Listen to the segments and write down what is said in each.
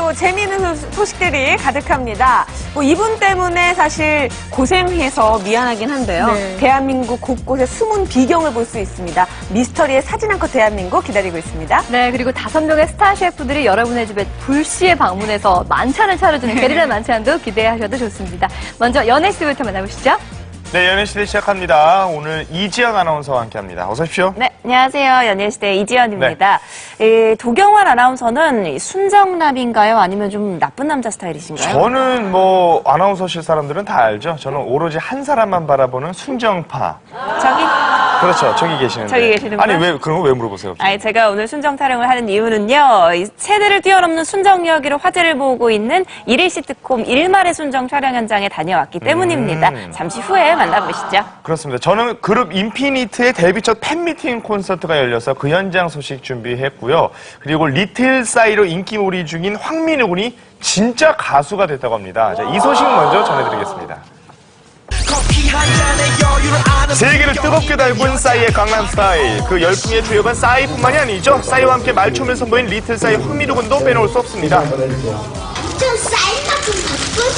또 재미있는 소식들이 가득합니다. 뭐 이분 때문에 사실 고생해서 미안하긴 한데요. 네. 대한민국 곳곳에 숨은 비경을 볼 수 있습니다. 미스터리의 사진 한 컷 대한민국 기다리고 있습니다. 네, 그리고 5명의 스타 셰프들이 여러분의 집에 불시에 방문해서 만찬을 차려주는 게리라 만찬도 기대하셔도 좋습니다. 먼저 연예시대부터 만나보시죠. 네, 연예시대 시작합니다. 오늘 이지연 아나운서와 함께합니다. 어서 오십시오. 네, 안녕하세요. 연예시대 이지연입니다. 도경환 아나운서는 순정남인가요? 아니면 좀 나쁜 남자 스타일이신가요? 저는 뭐 아나운서실 사람들은 다 알죠. 저는 오로지 한 사람만 바라보는 순정파. 저기? 그렇죠. 저기 계시는데. 저기 계시는 아니, 분? 그런 거 왜 물어보세요? 아니, 제가 오늘 순정 촬영을 하는 이유는요. 이 세대를 뛰어넘는 순정 이야기로 화제를 모으고 있는 1일 시트콤 일말의 순정 촬영 현장에 다녀왔기 때문입니다. 잠시 후에 만나보시죠. 그렇습니다. 저는 그룹 인피니트의 데뷔 첫 팬미팅 콘서트가 열려서 그 현장 소식 준비했고요. 그리고 리틀 싸이로 인기몰이 중인 황민우 군이 진짜 가수가 됐다고 합니다. 자, 이 소식 먼저 전해드리겠습니다. 세계를 뜨겁게 달군 싸이의 강남스타일. 그 열풍의 주역은 싸이뿐만이 아니죠. 싸이와 함께 말춤을 선보인 리틀 싸이 황민우 군도 빼놓을 수 없습니다. 전 싸이만큼 바쁜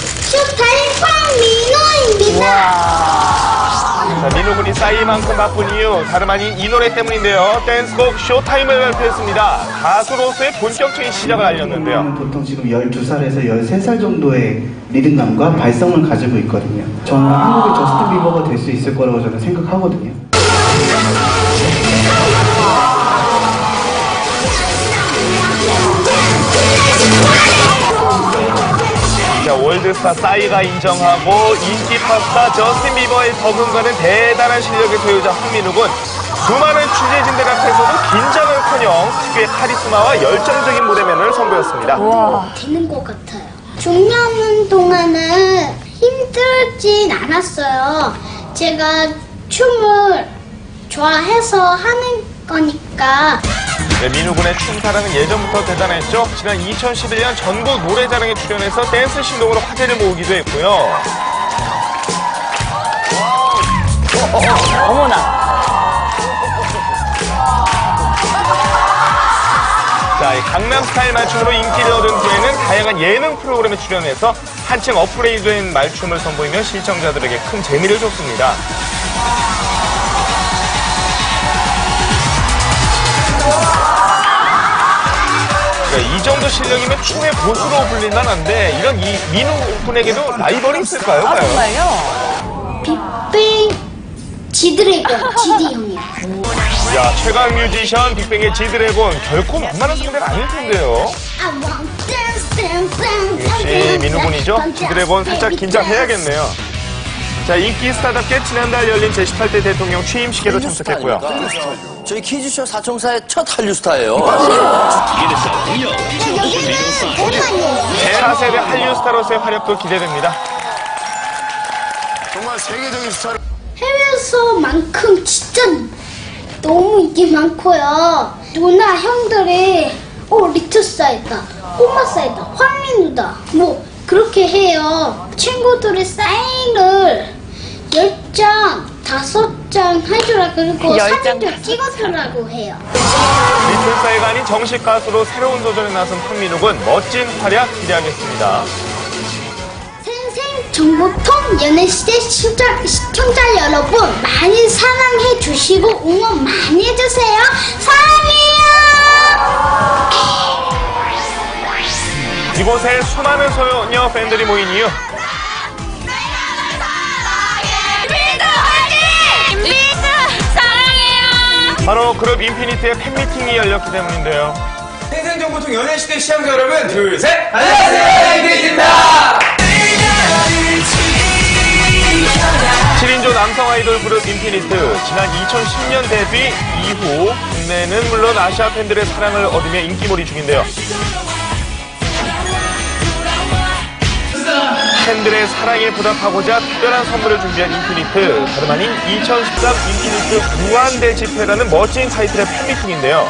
쇼타임 황민우입니다. 자, 민우 군이 싸이만큼 바쁜 이유 다름 아닌 이 노래 때문인데요. 댄스곡 쇼타임을 발표했습니다. 가수로서의 본격적인 시작을 알렸는데요. 보통 지금 12살에서 13살 정도의 리듬감과 발성을 가지고 있거든요. 저는 한국의 저스틴 비버가 될 수 있을 거라고 저는 생각하거든요. 자, 월드스타 싸이가 인정하고 인기 팝스타 저스틴 비버의 버금가는 대단한 실력의 소유자 황민우 군. 수많은 취재진들 앞에서도 긴장을커녕 특유의 카리스마와 열정적인 무대면을 선보였습니다. 되는 것 같아요. 중년 동안은 힘들진 않았어요. 제가 춤을 좋아해서 하는 거니까. 네, 민우 군의 춤사랑은 예전부터 대단했죠. 지난 2011년 전국 노래자랑에 출연해서 댄스 신동으로 화제를 모으기도 했고요. 어머나. 자, 이 강남스타일 말춤으로 인기를 얻은 후에는 다양한 예능 프로그램에 출연해서 한층 업그레이드된 말춤을 선보이며 시청자들에게 큰 재미를 줬습니다. 이 정도 실력이면 춤의 고수로 불릴만 한데 이런 이 민우 군에게도 라이벌이 있을까요? 아, 정말요? 빅뱅 지드래곤 지디 형이요. 야, 최강 뮤지션 빅뱅의 지드래곤 결코 만만한 상대는 아닐 텐데요. 역시 민우 군이죠? 지드래곤 살짝 긴장해야겠네요. 자, 인기 스타답게 지난달 열린 제18대 대통령 취임식에도 참석했고요. 저희 퀴즈쇼 사총사의 첫 한류 스타예요. 대하세대 한류 스타로서의 활약도 기대됩니다. 정말 세계적인 스타를 해외에서만큼 진짜 너무 인기 많고요. 누나 형들이 리틀 싸이다, 꼬마 싸이다, 황민우다 뭐 그렇게 해요. 친구들이 사인을 10장, 5장 해주라 그리고 사진도 찍어주라고 해요. 리틀 싸이가 아닌 정식 가수로 새로운 도전에 나선 황민우 군 멋진 활약 기대하겠습니다. 생생정보통 연예시대 시청자 여러분 많이 사랑해 주시고 응원 많이 해주세요. 사랑해요. 이곳에 수많은 소녀 팬들이 모인 이유. 바로 그룹 인피니트의 팬미팅이 열렸기 때문인데요. 생생정보통 연예시대 시청자 여러분, 둘, 셋! 안녕하세요, 인피니트입니다! 7인조 남성 아이돌 그룹 인피니트. 지난 2010년 데뷔 이후 국내는 물론 아시아 팬들의 사랑을 얻으며 인기몰이 중인데요. 팬들의 사랑에 보답하고자 특별한 선물을 준비한 인피니트. 다름 아닌 2013 인피니트 무한대 집회라는 멋진 타이틀의 팬미팅인데요.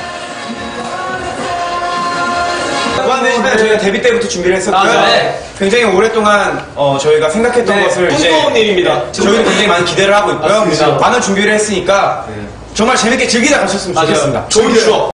무한대 집회 저희가 데뷔 때부터 준비를 했었고요. 굉장히 오랫동안 저희가 생각했던 것을 꿈꿔온 일입니다. 저희는 굉장히 많은 기대를 하고 있고요. 많은 준비를 했으니까 정말 재밌게 즐기다 가셨으면 좋겠습니다. 좋은 추억.